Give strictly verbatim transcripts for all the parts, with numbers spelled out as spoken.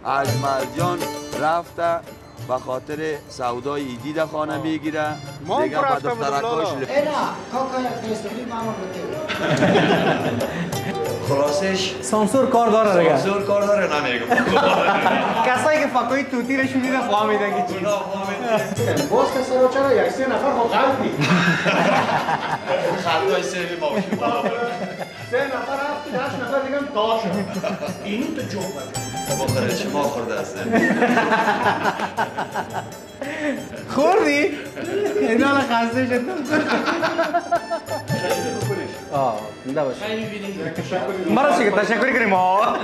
اجمل جان رفته به خاطر سودای ایدی در خانه میگیره دیگه به دخترکاش اینا کاکا یک نیستونی مامان خلاصش سانسور کار داره دیگه سانسور کار داره نمیگم کسایی که فکوی توتی رو شنیده فهمیدن که چی باز که سر چرا یک سه نفر با قلبی خطای سری باشی سه نفر هفتی هشت نفر دیگه هم داشت اینو تو جوب بخوره چه ما خورده هسته خوردی؟ اینا الان خسته شد آه زنده باش مرا چی که تشکری کنیم ها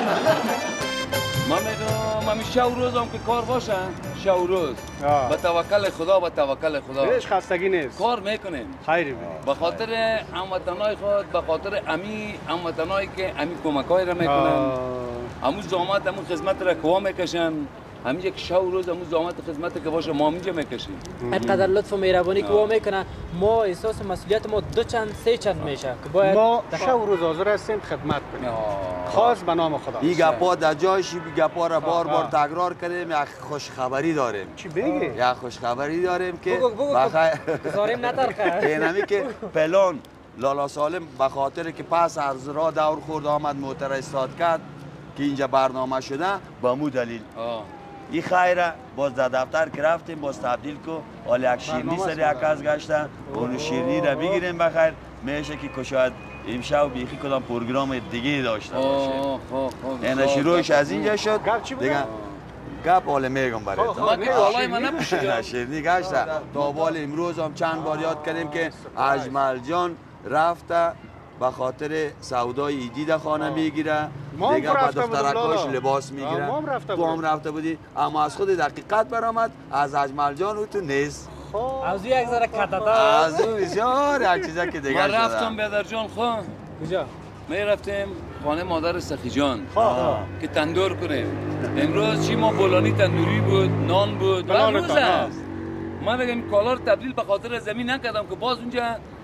من میگم من شو روزم که کار باشن شو روز با توکل خدا با توکل خدا هیچ خستگی نیست کار میکنیم خیلی به خاطر هموطنای خود به خاطر امی هموطنایی که امی کمکای را میکنن امو زحمت امو خدمت را کوا میکشن همین یک شو روز امو زحمت خدمت که باشه ما اینجا میکشیم اینقدر لطف و مهربانی که وا میکنن ما احساس مسئولیت ما دو چند سه چند میشه که باید ما شو روز حاضر هستیم خدمت کنیم خاص به نام خدا این گپا در جایش این گپا را بار بار تکرار کردیم یک خوشخبری داریم چی بگی یک خوشخبری داریم که بگو بگو زاریم نترخه اینمی که پلان لالا سالم به خاطر که پس از راه دور خورد آمد موتر استاد کرد که اینجا برنامه شده به مو دلیل این خیره باز در دفتر که رفتیم باز تبدیل کو حال یک شیرنی سر یک از گشتن اون شیرنی را بگیریم بخیر میشه که شاید امشب بیخی کدام پروگرام دیگه داشته باشه این شروعش از اینجا شد دیگه گپ حالا میگم برای من که والای من نپوشیدم شیرنی گشته تا بال امروز هم چند بار یاد کردیم که اجمل جان رفته به خاطر سودای ایدی در خانه میگیره دیگه به دخترکاش لباس میگیره تو هم رفته بودی اما از خود دقیقت برآمد از اجمل جان او تو نیست از او یک ذره کتتا از او بسیار یک چیزا که دیگه من رفتم بیادر جان خواه کجا؟ می رفتیم خانه مادر سخی جان که تندور کنیم امروز چی ما بولانی تندوری بود نان بود و روز است من بگم کالا رو تبدیل به خاطر زمین نکردم که باز اونجا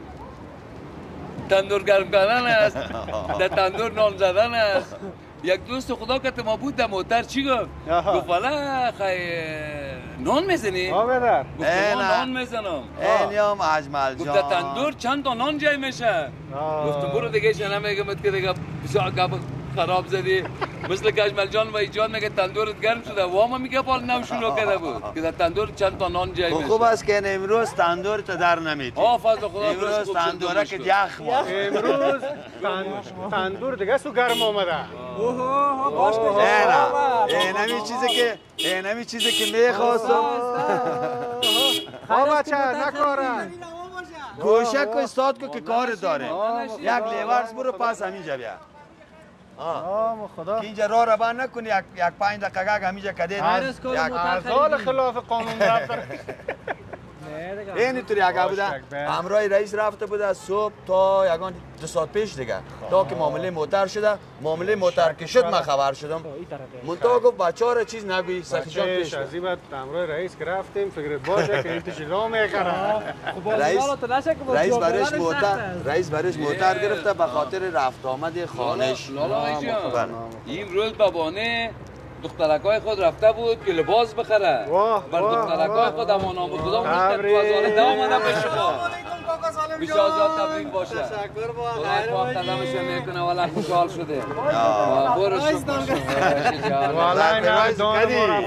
تندور گرم کردن است در تندور نان زدن است یک دوست خدا که ما بود در موتر چی گفت؟ گفت والا خیلی نان میزنی؟ آه بدر گفت نان میزنم این یام اجمل جان گفت در تندور چند تا نان جای میشه گفتم برو دیگه شنه میگم که دیگه بسیار گپ خراب زدی مثل که اجمل جان و ایجان میگه تندورت گرم شده و ما میگه پال نو شروع کرده بود که در تندور چند تا نان جای میشه خوب است که امروز تندور تو در نمیتی آه فضل خدا امروز تندوره که یخ ما امروز تندور دیگه سو گرم آمده اوه باش این همی چیزی که این همی چیزی که میخواستم ها بچه نکارن گوشه کو استاد کو که کار داره یک لیورز برو پس همینجا بیا آه خدا که اینجا راه رو بند نکنی یک یک پنج دقیقه همینجا کدید یک ازال خلاف قانون رفت این طوری اگه بوده همراه رئیس رفته بوده صبح تا یگان دو ساعت پیش دیگه تا که معامله موتر شده معامله موتر که شد من خبر شدم منتها گفت بچه ها را چیز نگوی سخی جان پیش از این بعد همراه رئیس که رفتیم فکرت باشه که این تشی راه میکنه رئیس رئیس برش موتر رئیس برش موتر گرفته به خاطر رفت آمد خانش لالا این روز بابانه دخترکای خود رفته بود که لباس بخره بر دخترکای خود اما نام خدا میشتن تو از آن ده آمدن به شما بیشه آزاد تبریک باشه تشکر با خدای پاک قدمش میکنه والا خوشحال شده برو شکر والا نه دان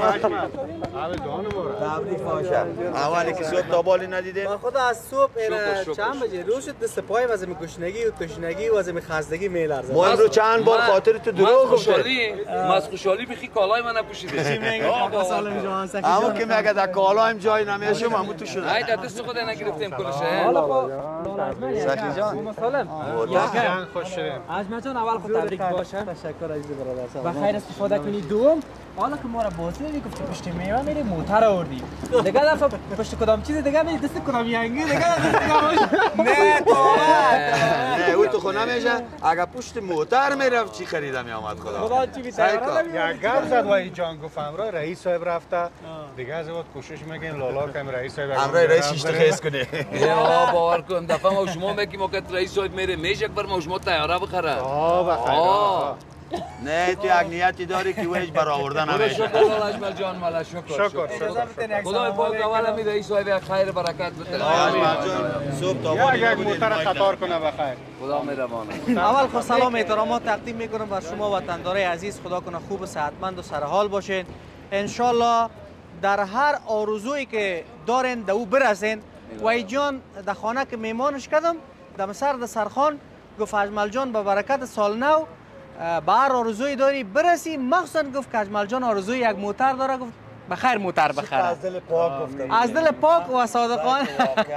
مورا تبریک باشه اولی که صبح تا بالی ندیده من خود از صبح چند بجه روز شد دست پای واسه گشنگی و تشنگی و واسه خستگی میلرزه ما امروز چند بار خاطر تو دروغ خوشحالی من از خوشحالی بخی کالای من نپوشیده چی میگه آقا سالم جان سخی اما که میگه در کالایم جای نمیشه ما تو شده ای در دست خود نگرفتیم کلشه حالا سخی جان سالم جان خوش شدیم اجمل جان اول خود تبریک باشه تشکر عزیز برادر و خیر استفاده کنی دوم حالا که ما را بازی میگفت پشت میوه میری موتر آوردی دیگه دفعه پشت کدام چیز دیگه میری دست کدام ینگی دیگه دست نه تو نه او تو خونه میشه اگه پشت موتر میرفت چی خریده میامد خدا خدا چی بیتاره یک گپ زد وای جان گفت امرای رئیس صاحب رفته دیگه از وقت کوشش میکنین لالا که رئیس صاحب امرای رئیس هیچ خیس کنه یا باور کن دفعه ما شما میگیم وقت رئیس صاحب میره میشه بر ما شما طیاره بخره آه بخیر نه تو یک نیتی داری که ویش برآورده نمیشه. شکر اجمل جان مالا شکر. شکر شکر. خدای پاک اول میده ای صاحب خیر برکت بده. اجمل جان صبح تا یک یک موتر قطار کنه بخیر. خدا مهربانه. اول خود سلام احترامات تقدیم میکنم بر شما وطندارای عزیز. خدا کنه خوب و صحتمند و سرحال باشین. انشالله در هر آرزویی که دارین به او برسین. وای جان در خانه که میمانش کردم در سر در سرخان گفت اجمل جان به برکت سال نو به هر آرزویی داری برسی. مخصوصا گفت که اجمل جان آرزوی یک موتر داره. گفت بخیر موتر بخره. از دل پاک گفتم. از دل پاک و صادقانه.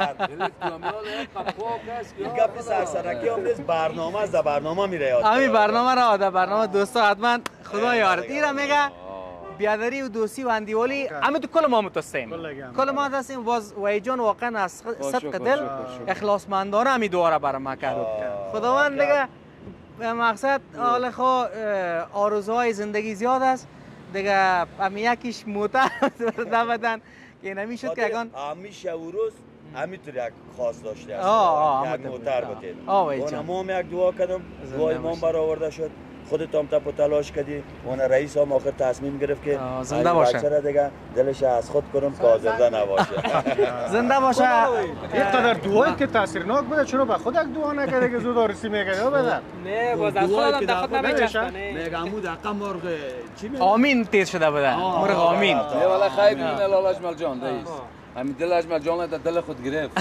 این گپ سرسرکی هم نیست، برنامه از برنامه میره یاد. همین برنامه را در برنامه دوستا حتما خدا یارت. ایرا میگه بیادری و دوستی و اندیوالی همه تو کل ما متستیم. کل ما هستیم. باز وای جان واقعا از صدق دل اخلاصمندانه همین دعا را برام کرد. خداوند دیگه مقصد حال خو آرزوهای زندگی زیاد است دیگه. همین یکیش موتر در بدن که نمیشد که اگان همیشه و روز همینطور یک خواست داشته است. آه آه یک موتر بتید. آه وای اون جان. ما هم یک دعا کردم. دعای ما برآورده شد. خودت هم تپ و تلاش کردی. اون رئیس هم آخر تصمیم گرفت که زنده باشه. بچه را دیگه دلش از خود کنم که آزرده نباشه. زنده باشه. اینقدر دعایی که تاثیرناک بوده چرا به خود یک دعا نکرده که زود آرسی میگه بدن؟ نه باز از خودم در خود نمیچسبه. میگم او دقیقا مرغ چی میگه؟ آمین تیز شده بودن. مرغ آمین. یه والا خیر ببین لال اجمل جان رئیس. همین دل اجمل جان در دل خود گرفت.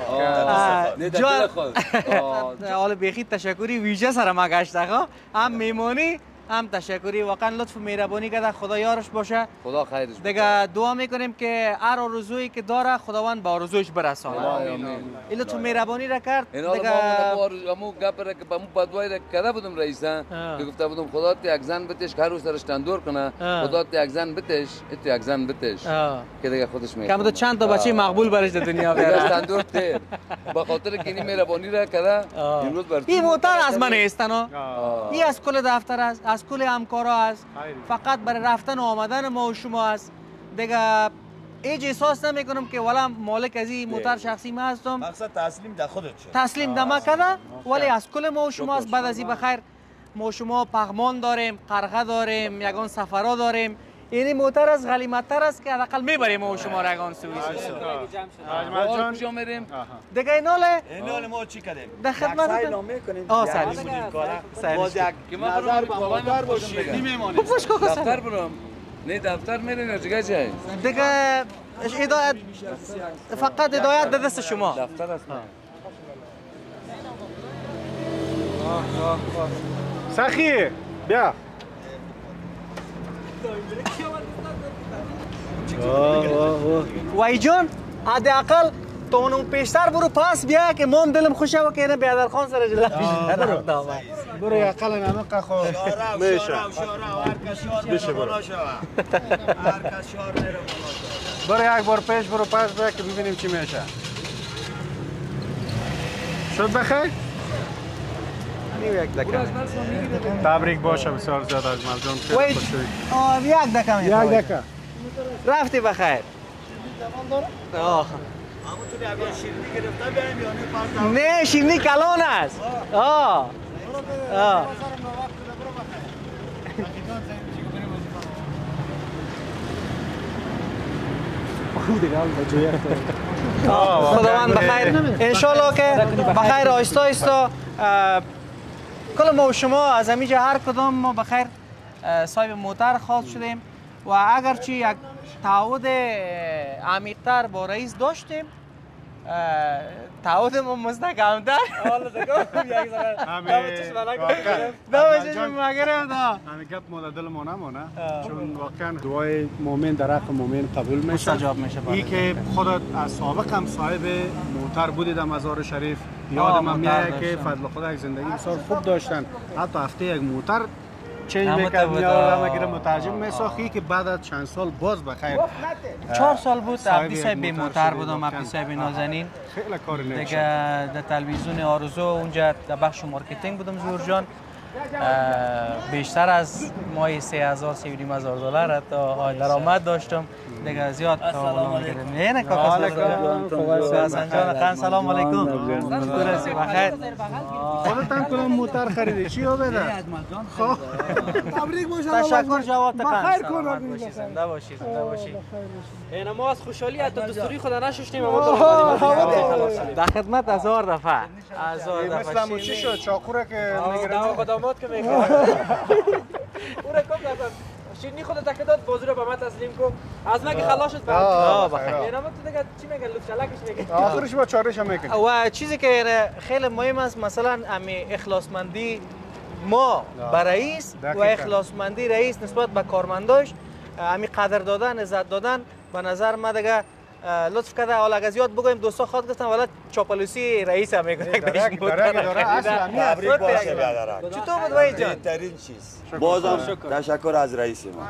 نه در دل خود. حالا بیخی تشکری ویژه سر ما گشته ها. هم میمونی هم تشکری. واقعا لطف و مهربانی کرده. خدا یارش باشه. خدا خیرش بده. دیگه دعا میکنیم که هر آرزویی که داره خداوند به آرزویش برسانه. آمین. این لطف و مهربانی را کرد. این حالا ما همو گپ را که بمو بدوای را کرده بودم رئیس که گفته بودم خدا تو یک زن بتش که هر روز سرش تندور کنه. خدا تو یک زن بتش تو یک زن بتش که دیگه خودش میگه. کم تو چند تا بچه مقبول برش در دنیا دیگه بیاره. تندور تیر. به خاطر که این مهربانی را کرده امروز بر این موتر از من نیستن. این از کل دفتر است. از کل همکارا است. فقط برای رفتن و آمدن ما و شما است. دیگه ایج احساس نمی کنم که والا مالک از این موتر شخصی ما هستم. مقصد تسلیم در خودت شد. تسلیم دما کرده ولی از کل ما و شما است. بعد از این بخیر ما و شما پغمان داریم، قرغه داریم، یگان سفرا داریم. یعنی موتر از غلیمت‌تر است که حداقل میبریم ما و شما را یگان سوئیس. اجمل جان کجا میریم؟ دیگه ایناله اینال ما چی کردیم؟ در خدمت سایل میکنیم. آه سایل. باز یک که من نظر برم به موتر باشی میمونیم. خوش کو دفتر برم. نه دفتر میریم یا جگه جای؟ دیگه هدایت فقط هدایت به دست شما. دفتر است. سخی بیا. وای جان حداقل تو اون پیشتر برو پاس بیا که من دلم خوشه و که نه بیادر خان سر جلو برو برو اقل نمک خو میشه شارا شارا هر کس شار میره بالا شو هر کس شار میره بالا برو یک بار پیش برو پس بیا که ببینیم چی میشه. شد بخیر؟ یک دکه تبریک باشه بسیار زیاد اجمل جان. وای آه یک دکه یک دکه رفتی بخیر. آه همونطوری اگر شیرینی گرفته بیایم یا نه پس نه شیرینی کلان است. آه آه خداوند بخیر انشالله که بخیر آیسته آیسته کل ما و شما از همینجا هر کدام ما بخیر صاحب موتر خواست شدیم و اگرچه یک تعهد عمیق‌تر با رئیس داشتیم تعهد ما مستحکم‌تر حالا دیگه یک ذره مگرم دا همین گپ ما دل ما نمونه چون واقعا دعای مؤمن در حق مؤمن قبول میشه مستجاب میشه. این که خودت از سابق هم صاحب موتر بودی در مزار شریف یادم میاد که فضل خدا یک زندگی بسیار خوب داشتن. حتی هفته یک موتر چنج میکرد میاد مگه مترجم میساخی که بعد از چند سال باز بخیر چهار سال بود عبدی صاحب بی موتر بودم. عبدی صاحب نازنین خیلی کار نیک دیگه در تلویزیون آرزو اونجا در بخش مارکتینگ بودم زور جان بیشتر از ماهی سه هزار سه و نیم هزار دلار حتی درآمد داشتم دیگه زیاد السلام علیکم. نه کاکا حسن جان خان سلام علیکم. بخیر. خودتان کدام موتر خریدی چی رو بده؟ خب تبریک باشه. تشکر جواد تکان. بخیر سلامت کن. باشی زنده باشی زنده باشی. اینا ما از خوشحالی حتی دستوری خدا نشوشتیم اما در خدمت هزار دفعه هزار دفعه مثل همون چی شد چاقوره که میگیره دوا خدمات که میکنه او را کم لازم شیرینی خودت تکداد بازی رو به من تسلیم کن از من که خلاص شد آه بخیر اینا تو دیگه چی میگن لطف شلکش میگن آخرش با چارش هم میکنه و چیزی که خیلی مهم است مثلا امی اخلاصمندی ما به رئیس و اخلاصمندی رئیس نسبت به کارمنداش امی قدر دادن عزت دادن به نظر ما دیگه لطف کرده حالا اگه زیاد بگویم دوستا خواهد گفتن ولی چاپلوسی رئیس هم میکنه درک درک داره اصلا تبریک باشه بیادرک. چطور بود وای جان؟ بهترین چیز. بازم تشکر از رئیس ما.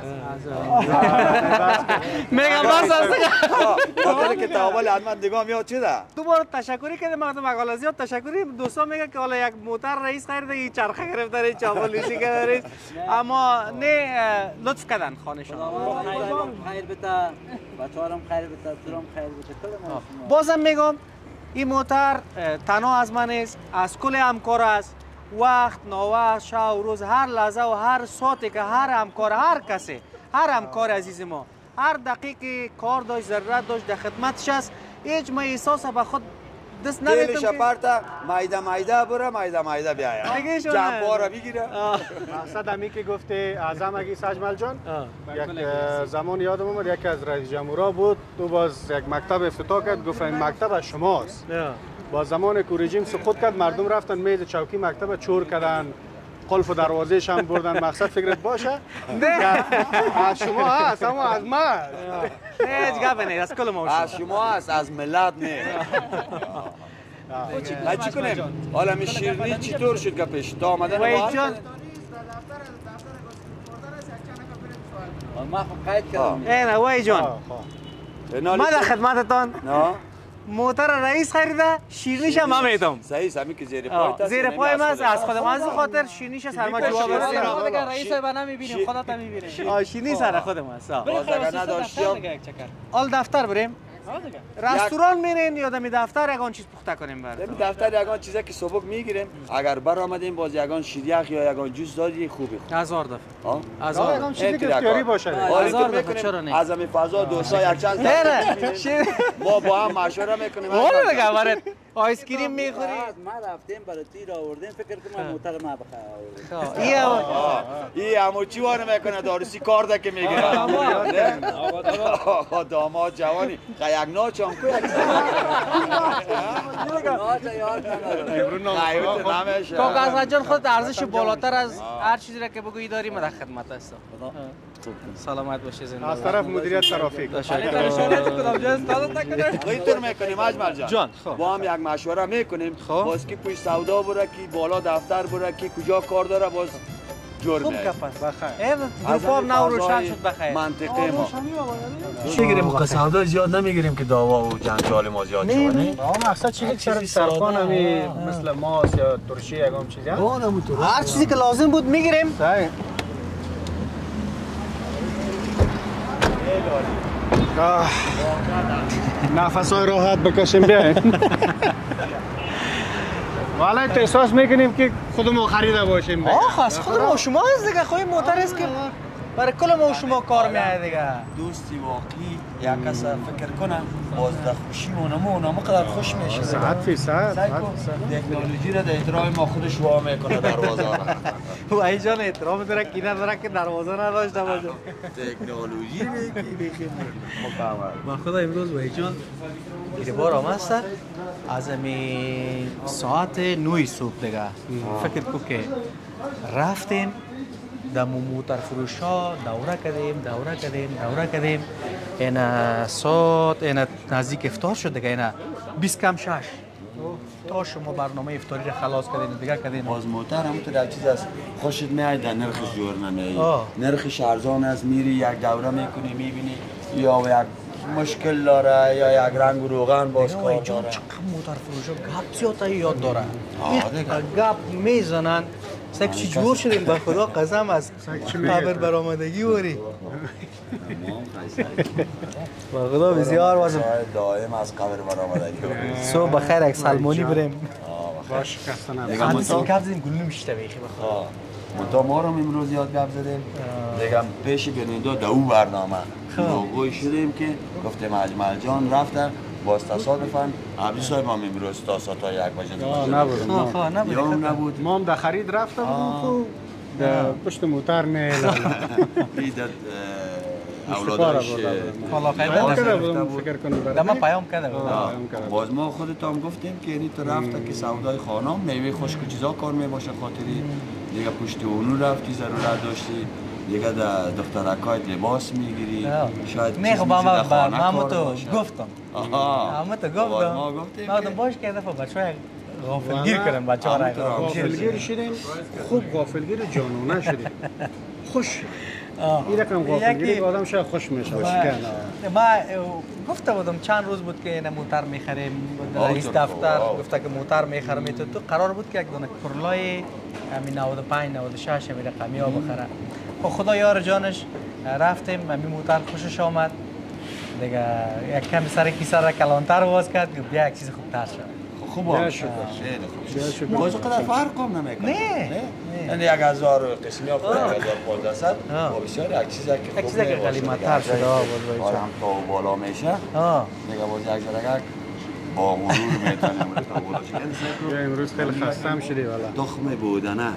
میگم باز از خاطر که تاول حتما دیگه میاد چی ده؟ دو بار تشکری کردم مقدم مقاله زیاد تشکری دوستا میگه که حالا یک موتر رئیس خریده این چرخه گرفته رئیس چاپلوسی کرده رئیس اما نه لطف کردن خانشان خیر بده بچه‌هارم خیر بده درم خیر بده بازم میگم این موتر تنها از من است از کل همکار است وقت نووقت شب روز هر لحظه و هر ساعتی که هر همکار هر کسی هر همکار عزیز ما هر دقیقه کار داشت ضرورت داشت در خدمتش است هیچ ما احساس به خود دست نمیتونم دلش پرتا مایده مایده بره مایده مایده بیاید جنبا رو بگیره مقصد همی که گفته اعظم اگه سجمل جان یک زمان یادم اومد یکی از رئیس جمهورا بود تو باز یک مکتب افتتاح کرد گفت این مکتب از شماست با زمان که رژیم سقوط کرد مردم رفتن میز چوکی مکتب چور کردن قلف و دروازه‌ش هم بردن مقصد فکرت باشه نه از شما هست اما از من نه هیچ گپ نیست از کل ما از شما هست از ملت نه ما چی کنیم حالا می شیرینی چطور شد گپش تا آمدن وای جان ما خب قید کردم اینا وای جان ما در خدمتتان نه موتر رئیس خریده شیرینیش هم من میدم صحیح سمی که زیر پای تا زیر پای من از خودم از خاطر شیرینیش سر ما جواب خدا دیگه رئیس رو نمیبینیم خودت هم میبینی آ شیرینی سر خودم است باز اگر نداشتیم آل دفتر بریم رستوران میرین یا دمی دفتر یگان چیز پخته کنیم برات دمی دفتر یگان چیزی که صبح میگیریم اگر بر آمدیم باز یگان شیریخ یا یگان جوس دادی خوبی هزار دفعه ها هزار یگان چیزی که اختیاری باشه هزار دفعه چرا نه از همین فضا دوستا یک چند نه ما با هم مشوره میکنیم والا دیگه وارد آیس کریم میخوری ما رفتیم برای تیر آوردیم فکر کنم موتر ما بخوام این این همو چی واره میکنه دارسی کار ده که میگیره داماد جوانی یک ناچ هم کوی کاکا حسن جان خود ارزش بالاتر از هر چیزی را که بگویی داری ما در خدمت هستم سلامت باشی زنده از طرف مدیریت ترافیک اینطور میکنیم اجمل جان با هم یک مشوره میکنیم باز کی پوی سودا بره کی بالا دفتر بره کی کجا کار داره باز جور خوب میاد گپ است بخیر گروپ نو روشن شد بخیر منطقه ما میگیریم که سودا زیاد نمیگیریم که دعوا و جنجال ما زیاد شده نه آقا مقصد چیزی که سر سرخان همی مثل ماست یا ترشی یگام چیزی هر چیزی که لازم بود میگیریم صحیح نفسای راحت بکشیم بیاین والا تو احساس میکنیم که خودمون خریده باشیم آخ از خود ما شما از دیگه خواهی موتر است که برای کل ما شما کار میاد دیگه دوستی واقعی یک کس فکر کنه باز در خوشی اونم اونم قدر خوش میشه صد فیصد تکنولوژی را در احترام ما خودش وا میکنه دروازه را و ای جان احترام داره کی نداره که دروازه نداشته باشه تکنولوژی میگی با خدا امروز و ای جان گیربار آمد سر از امی ساعت نوی صبح دیگه فکر کو که رفتیم در موتر فروش ها دوره کردیم دوره کردیم دوره کردیم اینا ساعت اینا نزدیک افطار شد دیگه اینا بیست کم شش تا شما برنامه افطاری را خلاص کردین دیگه کردین باز موتر همونطور یک چیز است خوشت میاد در نرخش جور نمیایی نرخش ارزان است میری یک دوره میکنی میبینی یا یک مشکل داره یا یک رنگ و روغن باز کار داره چقدر موتر فروش ها گپ زیاد یاد داره گپ میزنن سگ چی جور شدیم به خدا قسم از خبر برآمدگی وری به خدا بسیار واسه دائم از قبر برآمدگی صبح بخیر یک سلمانی بریم باش کستن دیگه هم ما سیم گپ زدیم گلو میشته بیخی بخدا منتها ما رو امروز یاد گپ زدیم دیگه پیش بیننده در اون برنامه لوگوی شدیم که گفتیم اجمل جان رفته باز تصادفاً عبدی صاحب هم امروز تا ساعت یک بجه آه نبود ما خواه نبود یا هم نبود ما هم در خرید رفته بودیم خوب در پشت موتر نه دیدت اولادش حالا خیلی پیام کرده بودم بودم فکر کنم در من پیام کرده بودم باز ما خودت هم گفتیم که یعنی تو رفته که سودای خانم میوه خشک و چیزا کار میباشه خاطری دیگه پشت اونو رفتی ضرورت داشتی دیگه در دخترکایت لباس میگیری شاید نه خب چیز من خانه من کار تو باشه. گفتم آها اما تو باز گفتم ما گفتیم ما که- باش که دفعه بچه‌ها غافلگیر کردن بچه‌ها همون طرح. را غافلگیر شدیم خوب غافلگیر جانانه شدیم خوش این رقم غافلگیری یکی- که آدم شاید خوش میشه ما گفته بودم چند روز بود که این موتر میخریم رئیس آه، دفتر آه. گفته که موتر میخرم تو تو قرار بود که یک دونه کرلای همین نود و پنج نود و شش همین رقمی ها بخره خب خدا یار جانش رفتیم همین موتر خوشش آمد دیگه یک کمی سر کیسه را کلانتر باز کرد که بیا یک چیز خوبتر شد خوب بیا هم شکر. خیلی خوب بیا باز قدر فرق هم نمیکنه نه. یعنی یک هزار قسمی ها خود یک هزار پانصد آه. با بسیار یک چیز که یک چیزی که غلیمت‌تر شده، آه، باز باید. هم تا بالا میشه آه دیگه باز یک ذره با غرور میتونیم تا بالا شد امروز خیلی خسته هم شدی والا تخم بودنه نه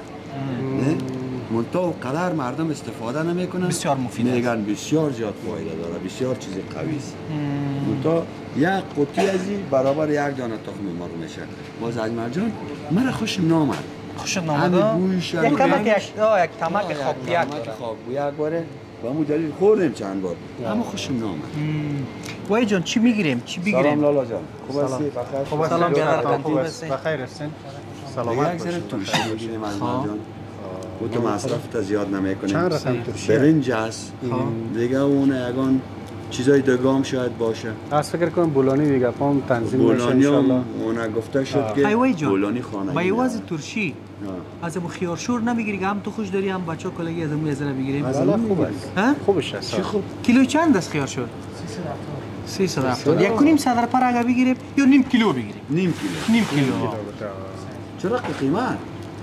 منتها قدر مردم استفاده نمیکنن بسیار مفید است. میگن بسیار زیاد فایده داره بسیار چیز قوی است منتها یک قطعه ازی برابر یک دانه تخم مرغ میشه باز اجمل جان مرا خوشم نامد خوش همین نامده بویش یک هم کمک که- یک آه، یک تمک خواب یک تمک داره خواب یک باره و همون دلیل خوردیم چند بار اما خوشم نامد وای جان چی میگیریم چی سلام بگیریم لالا جان خوب هستی بخیر خوب سلام بیادر خوب کنتین است. بسی بخیر هستین دیگه سلامت یک ذره باشین ترشی بگیریم اجمل جان او تو مصرف تا زیاد نمیکنیم چند رقم ترشی برنج هست دیگه اون یگان چیزای دگام شاید باشه از فکر کنم بولانی دیگه پام تنظیم میشه بولانی انشالله هم اون گفته شد خیوای که جان. بولانی خانه با یواز ترشی از ابو خیارشور نمیگیری که هم تو خوش داری هم بچه کلگی از امو یزره بگیریم والا خوب است ها؟ خوبش است چی خوب کیلو چند است خیارشور؟ سیصد هفتاد یک کنیم صدر پر اگر بگیریم یا نیم کیلو بگیریم نیم کیلو نیم کیلو چرا که قیمت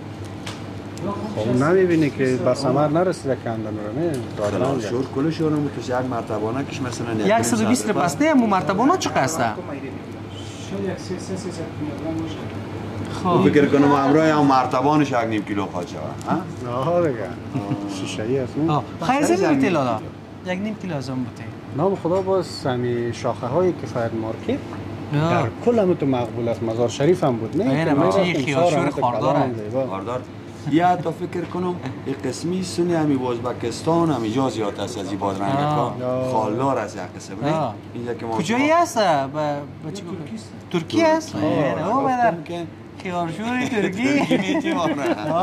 خب نمیبینی که به ثمر نرسیده کندن رو نه دادن شور کلش اونم تو یک مرتبه کش مثلا صد و بیست بسته هم مرتبانا چه قسته؟ خب فکر کنم امروز هم مرتبانش یک نیم کیلو خواهد شود آها دیگه شیشه ای است نه خیلی زمین تیلا دا یک نیم کیلو از اون بوده نام خدا باز همی شاخه های کفایت مارکت در کل هم تو مقبول است مزار شریف هم بود نه اینه که ما بچه رفتیم خیارشور سار هم تو خاردار کلام هست. زیبا. خاردار یا تا فکر کنم یک قسمی سنی همی ازبکستان همی جا زیاد است از این باز رنگ ها خالدار است یک قسم نه آه. اینجا که ما کجایی هست؟ با چی ترکی است؟ نه او بدر که خیارشور ترکی ترکی میتیمانه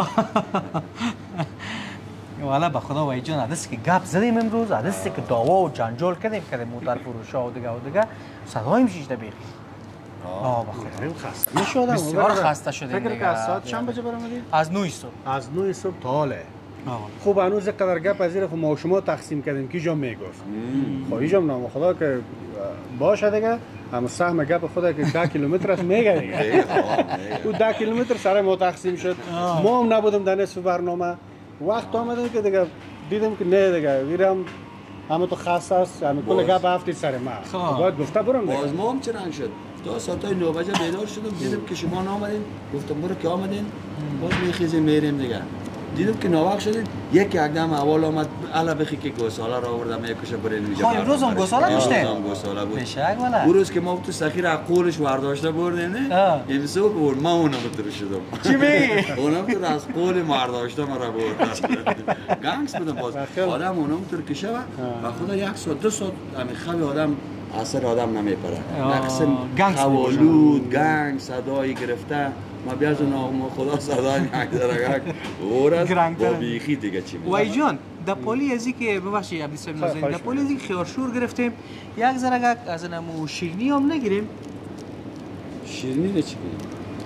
والا به خدا وای جان عدس که گپ زدیم امروز عدس که داوا و جنجال کردیم کردیم موتر فروش ها و دیگه و دیگه صدایم شیشته بیخی آه به خدا خیلی خسته میشدم بسیار خسته شدیم فکر دیگه. که از ساعت چند بجه برآمدی از نوی صبح از نه صبح تا حاله آه. خوب هنوز قدر گپ از این خب ما و شما تقسیم کردیم کی جا میگفت خب اینجا نام خدا که باشه دیگه اما سهم گپ خدا که ده کیلومتر است میگه دیگه او ده کیلومتر سر ما تقسیم شد ما هم نبودم در نصف برنامه وقت آمدیم که دیگه دیدم که نه دیگه ویرم همه تو خاص است همه کل گپ هفتی سر ما باید گفته برم دیگه باز ما هم چه رنگ شد تا ساعت نه بجه بیدار شدم دیدم که شما نامدین گفتم برو که آمدین باز میخیزیم میریم دیگه دیدم که ناوقت شدید یک یک دم اول آمد الا بخی که گوساله را آوردم میکشه برین اینجا خب امروز هم گوساله داشته؟ امروز هم گوساله بود بشک والا اون روز که ما تو سخیر عقولش ورداشته بردیم نه امروز برد ما اونم تو شدم چی میگی اونم تو از قول مرداشته مرا برد گنگس بودم باز آدم اونم تو کشه و خدا یک ساعت دو ساعت همین خواب آدم اثر آدم نمیپره نقص خوالود گنگ صدایی گرفته ما بیاز نام خدا صدای گنگ داره اور از با بیخی دیگه چی وای جان در پالی ازی که ببخشید عبدی صاحب نازنین در پالی ازی که خیارشور گرفتیم یک ذره از نمو شیرینی هم نگیریم شیرینی چی بگیم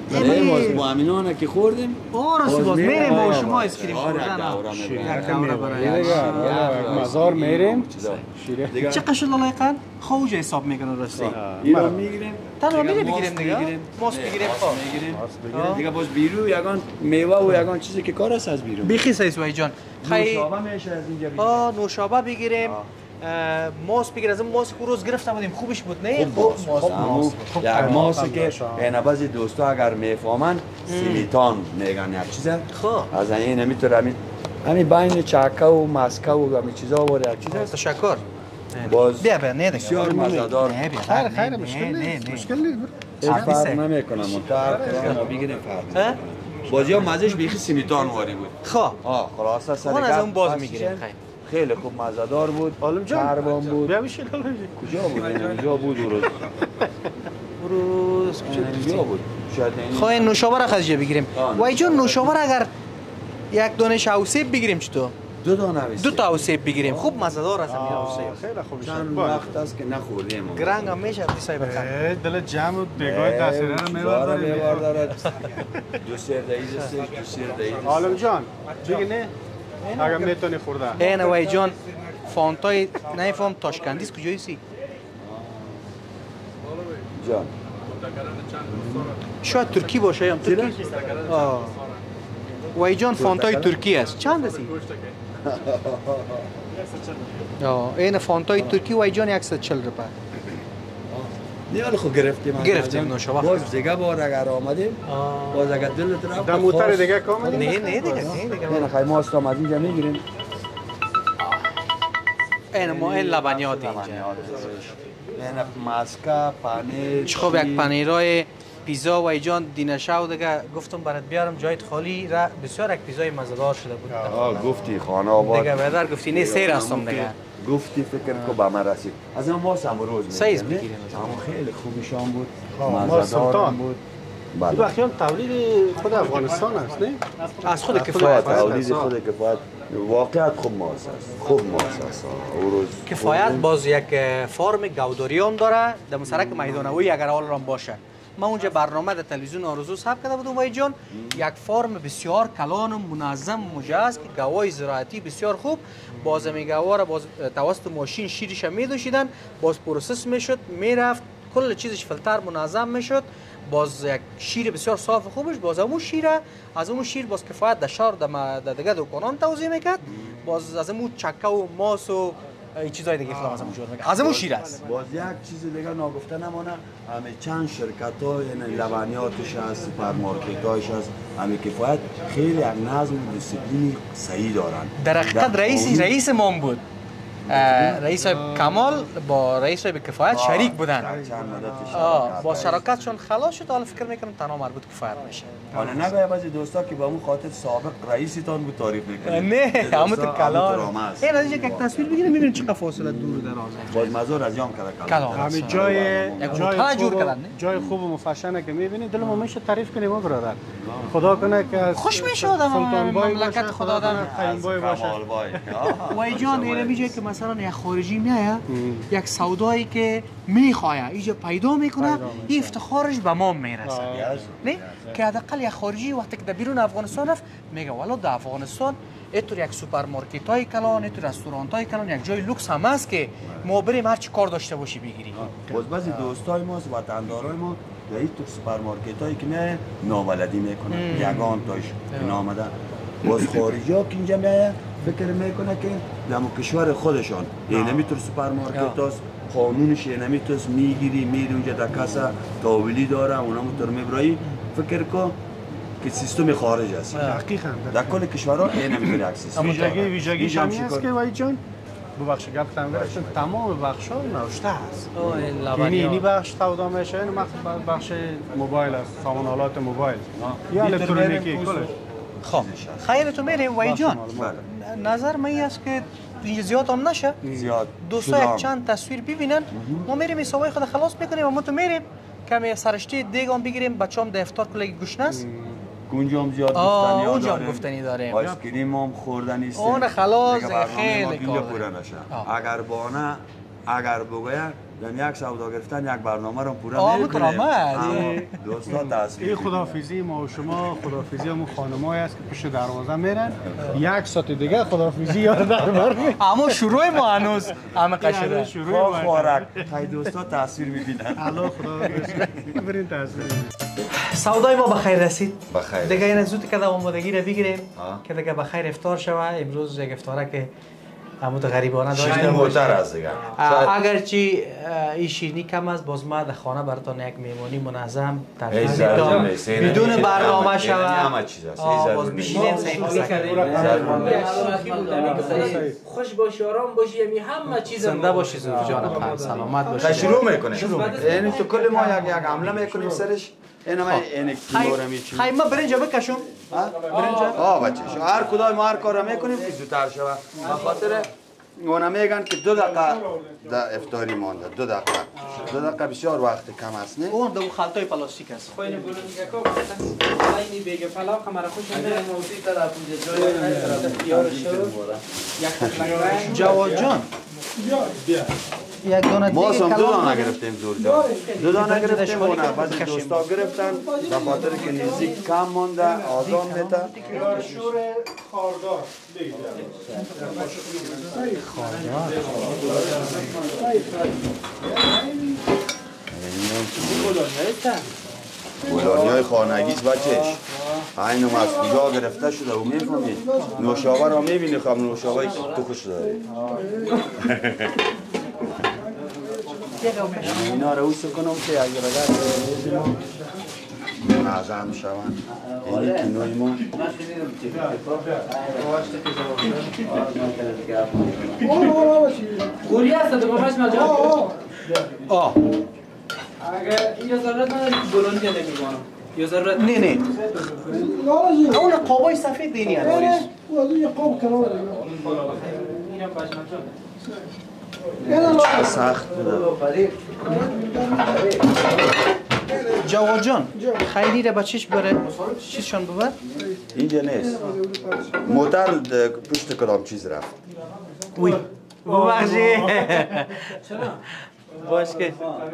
نه باز با امینانه که خوردیم آه راستی باز میریم با شما آره، اسکریم آره، خوردن دوره می‌بریم. یک دوره برای مزار میریم دیگه چه قشن لایقن خوجه حساب میکنن راستی ایران میگیریم تنها دیگه میره ماست بگیریم دیگه می‌گیریم. ماست نه، بگیریم ماست خب می‌گیریم. دیگه باز بیرو یگان میوه و یگان چیزی که کار است از بیرو بیخی سایس وای جان خی نوشابه میشه از اینجا بگیریم. آه نوشابه بگیریم ماست بگیر از اون ماست که روز گرفتم بودیم خوبش بود نه خوب ماست همون یک ماست که اینا بعضی دوستا اگر میفهمن سیمیتان میگن یک چیزه خب از این نمیتونه همین همین بین چکه و مسکه و همین چیزا بود یک چیز تشکر باز بیا بیا نه دیگه بسیار مزه‌دار نه بیا خیر خیر نه، مشکل نه، نیست نه. مشکل نیست هیچ فرق نمیکنه منتها ما بگیریم فرق بازی ها مزهش بیخی سیمیتان واری بود خب آه خلاصه سر اون از اون باز پس میگیریم چه؟ خیلی خوب مزه‌دار بود عالم جان چربان بود بیا بشین عالم جان کجا بود اینجا بود روز روز اینجا بود شاید این خب این نوشابه را خدیجه بگیریم آه، وای جان نوشابه را اگر یک دانه شاوسیب بگیریم چطور دو دانه بیست دو تا اوسیب بگیریم خوب مزه‌دار است این اوسیب خیلی خوب چند وقت است که نخوردیم گرنگ هم میشه دی صاحب خان دل جمع و بگاه دستیره رو میوار میبرداریم دارد دو سیر دهیز است دو سیر دهیز عالم جان بگی نه اگر میتونی خورده این وای جان فانتای نمیفهم تاشکندیس کجایی سی جان شاید ترکی باشه یا ترکی آه وای جان فانتای ترکی است چند سی آه این فانتای ترکی وای جان صد و چهل روپیه دیال خو گرفتیم گرفتیم نوشابه باز دیگه بار اگر آمدیم باز اگر دلت رفت در موتر دیگه کامل نه نه دیگه نه دیگه نه خیلی ما استام از اینجا میگیریم این ما این لبنیات اینجا نه ماسکا پنیر چه خوب یک پنیرای پیزا و ایجان دینشاو دیگه گفتم برات بیارم جایت خالی را بسیار یک پیزای مزه‌دار شده بود آه گفتی خانه آباد دیگه بدر گفتی نه سیر هستم دیگه گفتی فکر کو به من رسید از اون ما هم روز سایز بگیریم اما خیلی خوبشان بود ما سلطان بود این بله بخیام تولید خود افغانستان است نه؟ از خود کفایت تولید خود کفایت واقعیت خوب ماست است خوب ماست است او روز کفایت باز یک فرم گوداریان داره در مسرک میدانوی اگر حال رام باشه ما اونجا برنامه در تلویزیون آرزو ثبت کرده بودم وای جان یک فرم بسیار کلان و منظم مجهز که گوای زراعتی بسیار خوب باز می گوا را باز توسط ماشین شیرش میدوشیدن باز پروسس میشد میرفت کل چیزش فیلتر منظم میشد باز یک شیر بسیار صاف و خوبش باز همون شیر از اون شیر باز کفایت در شهر در دیگه دکانان توزیع میکرد باز از اون چکه و ماس و این چیزای دیگه خلاص هم جور میکنه از اون شیر است باز یک چیز دیگه ناگفته نمونه همه چند شرکت ها یعنی لبنیاتش هست سوپرمارکت‌هاش هست همه کفایت خیلی یک نظم و دیسیپلین صحیح دارن در حقیقت رئیس رئیس ما بود رئیس کمال با رئیس کفایت شریک بودن آه با شراکتشون خلاص شد حالا فکر میکنم تنها مربوط کفایت میشه حالا نگاهی بعضی دوستا که با اون خاطر سابق رئیسیتان بود تعریف میکنه نه همون تو کلان این از اینجا یک تصویر بگیریم میبینیم چقدر فاصله دور دراز باز مزار از یام کرده کلان همین جای جای جور خوب کردن جای خوب و مفشنه که میبینید دل ما میشه تعریف کنیم ما برادر خدا کنه که از خوش میشه آدم مملکت خدا آدم خیلی بای باشه وای جان اینه میگه که مثلا یک خارجی میایه یک سودایی که میخواه اینجا پیدا میکنه این افتخارش به ما میرسه نه که حداقل یک خارجی وقتی که در بیرون افغانستان رفت میگه والا در افغانستان اینطور یک سوپرمارکت های کلان اینطور رستوران های کلان یک جای لوکس هم هست که ما بریم هر چی کار داشته باشی بگیری باز بعضی دوستای ما وطندارای ما در این تو سوپرمارکت هایی که نه ناولدی میکنن یگان تاش اینا آمدن باز خارجی ها که اینجا میایه فکر میکنه که در کشور خودشان اینه میتور سوپرمارکت هست قانونش اینه میتور میگیری میری اونجا در کسا تاویلی داره اونا موتور میبرایی فکر کن که سیستم خارج است حقیقاً در کل کشورها اینه میتونه یک سیستم ویژگی ویژگیش هم هست که وای جان ببخشید گفتم گفتم تمام بخش‌ها نوشته است یعنی این بخش تودا میشه این مخصوص بخش موبایل است سامان آلات موبایل یا الکترونیکی کلش خب خیلی تو میریم وای جان نظر من است که اینجا زیاد هم نشه زیاد دوستا یک چند تصویر ببینن ما میریم حسابای خود خلاص میکنیم و ما تو میریم کمی سرشتی دیگه هم بگیریم بچه‌ام در افطار کلی گوشت است اونجا هم زیاد آه گفتنی اونجا داریم هم گفتنی داریم آیس کریم هم خوردنی است اون خلاص دیگه برنامه ما خیلی اینجا کار پوره نشه اگر بانه اگر بگویم در یک سودا گرفتن یک برنامه رو پورا آه میکنیم. آمد دوستان تصویر این خدافیزی ما و شما، خدافیزی همون خانمایی است که پیش دروازه میرن، یک ساعت دیگه خدافیزی یار در بر می. اما شروع ما هنوز همه قشره با خوارک تای دوستان تصویر میبینن. الله خدا برین تصویر. سودای ما بخیر رسید. بخیر. دیگه این زود که آمادگی رو بگیریم که دیگه بخیر افطار شوه. امروز یک افطاره که همون غریبانه داشته شیرینی موتر است دیگه. اگرچه این شیرینی کم است، باز ما در خانه براتون یک میمونی منظم ترتیب بدون برنامه شوه. همه چیز است. باز بشینیم سعی خوش باشی، آرام باشی، یعنی همه چیز زنده باشی زوف جان خان، سلامت باشی. شروع میکنیم. یعنی تو کل ما یک یک حمله میکنیم سرش. اینا من این کیمورا میچینم. خیلی ما برنج بکشم. برنج. آه بچه شو هر کدام ما هر کارا میکنیم که زودتر شوه. به خاطر اونا میگن که دو دقیقه در افطاری مونده. دو دقیقه. دو دقیقه بسیار وقت کم است نه؟ اون دو خلطای پلاستیک است. خو اینو بولون که کو اینی بیگ پلاو خمر خوش میاد موسی طرف اونجا جای یار شو یک جواد جان یک دونه ما دیگه هم دو کلام دانه گرفتیم زور جان. دو دانه گرفتیم اونا بعضی دوستا گرفتن به خاطر که نزدیک کم مونده آزان میته. شور خاردار. بولانی های خانگیز بچهش این هم از کجا گرفته شده و میفهمی نوشابه را میبینی خب نوشابه تو خوش داری اینا رو اوسو کنم که اگر اگر منظم شوند اینی کنوی ما گوری هست تو باباش مجا آه اگر این ضرورت نداره بولون که نمیگم یا ضرورت نه نه اون قابای سفید دینی هست سخت بوده جواد جان خیلی را بچهش بره چیزشان ببر اینجا نیست موتر پشت کدام چیز رفت وی ببخشی باش که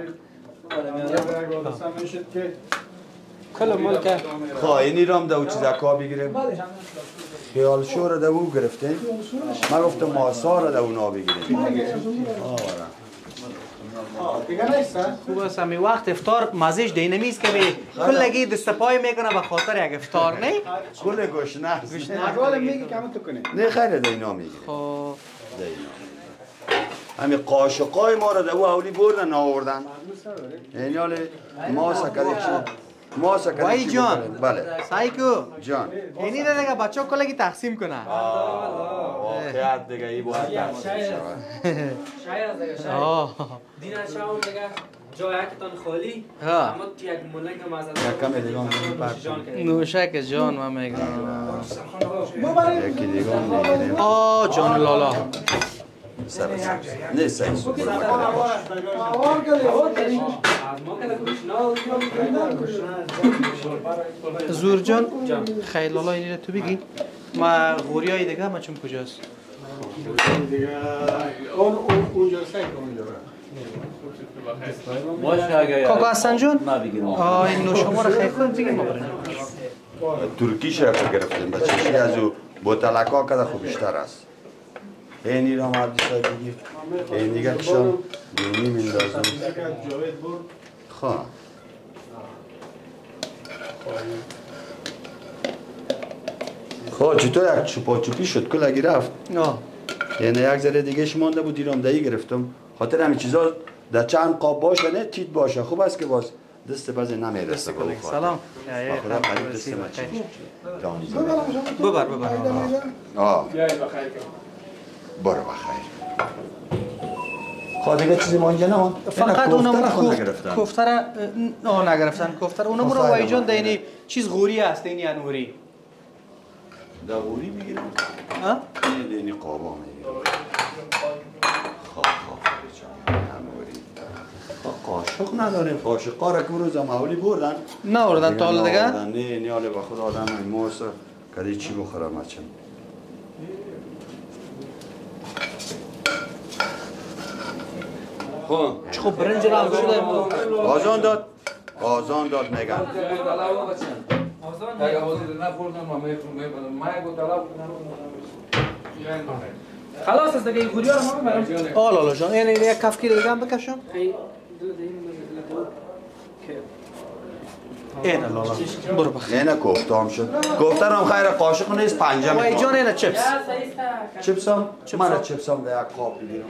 کل ملک خواه اینی رام دو چیز اکا بگیریم خیال شو را دو گرفتیم من گفتم ماسا را دو نا بگیریم خوب است همی وقت افطار مزیش دینمیست که به کلگی دست پای میکنه به خاطر یک افطار نه؟ کل گوشنه است اول میگی که تو کنه. نه خیلی دینا میگیره خب دینا همین قاشقای ما را دو اولی بردن آوردن این حال ما سکره چی؟ ما سکره وای چی جان بکنیم؟ بله سایکو جان اینی را دیگه بچه ها کلگی تقسیم کنه واقعیت دیگه ای باید تقسیم شود شاید از دیگه شاید آه دینا شاون دیگه جای اکتان خالی ها. اما تو یک ملک هم از یکم دیگه هم بریم نوشک جان و میگم یکی دیگه هم میگیریم آه جان لالا سر نه سعی سو زور جان خیلی لالا اینی را تو بگی ما غوری های دیگه ما چون کجاست اون اونجا سعی اونجا. کاکا حسن جان آه این نوشابه را خیلی خود دیگه ما بریم ترکیش را گرفتیم بچه‌شی از او بوتلکا کده خوب بیشتر است اینی را مردی سای بگیر این دیگه کشم دینی میندازم خواه خواه چطور یک چوپا چوپی شد کلگی رفت آه یعنی یک ذره دیگه مانده بود دیرم دهی گرفتم خاطر همین چیزا در چند قاب باشه نه تیت باشه خوب است که باز دست بعضی نمیرسه به سلام خدا قریب دست ما چی ببر ببر آه برو بخیر خب دیگه چیزی مانجا نمان فقط اونم نگرفتن کوفته را نه نگرفتن کوفته را اونم رو وای جان دینی چیز غوری است دینی انوری داوری میگیرم ها دینی قابا میگیرم خواه خواه انوری قاشق نداریم قاشقا را که روز معولی بردن نه آوردن تا حالا دیگه نه نه حالا به خود آدم موس کدی چی بخورم بچم خب چه خوب برنج رو هم شده آزان داد آزان داد میگن اگه بازی نه پول نه ما میفهمم ما گفت طلب خلاص است دیگه این خوریا رو ما میبرم. آه لالا جان این یک کفکی دیگه هم بکشم. اینه لالا برو بخیر. اینه کوفته هم شد. کوفته هم خیر قاشق نیست پنجه وای جان اینه چپس. چپس هم من چپس هم در یک قاب بگیرم.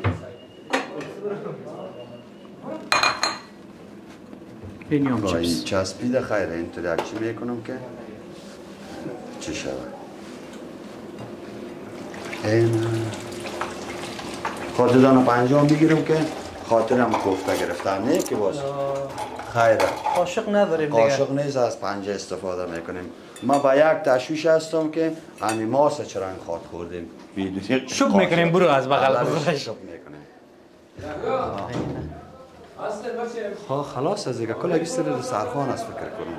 این هم چپس. چسبیده خیره اینطوری یک چی میکنم که چی شود. اینه خاطر دانه پنجام بگیرم که خاطرم کوفته گرفتم نه که باز خیره. قاشق نداریم دیگه. قاشق نیست از پنجه استفاده میکنیم. ما با یک تشویش هستم که همین ماست چرنگ خاط خوردیم. شب میکنیم برو از بغل بخورش. شب میکنیم. ها خلاص از دیگه کل اگه سر سرخان است فکر کنیم.